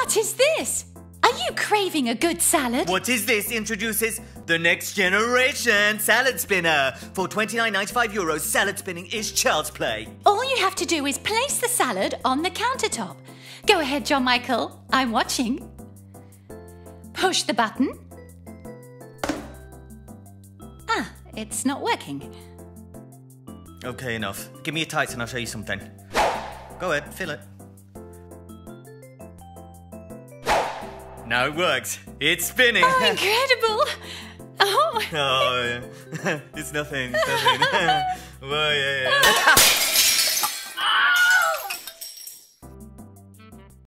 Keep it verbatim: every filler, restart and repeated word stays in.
What is this? Are you craving a good salad? What is this? Introduces the next generation salad spinner. For twenty-nine ninety-five euros, salad spinning is child's play. All you have to do is place the salad on the countertop. Go ahead, John Michael. I'm watching. Push the button. Ah, it's not working. Okay, enough. Give me your tights and I'll show you something. Go ahead, fill it. Now it works. It's spinning. Oh, incredible! Oh, Oh, yeah. It's nothing. It's nothing. Well, yeah, yeah.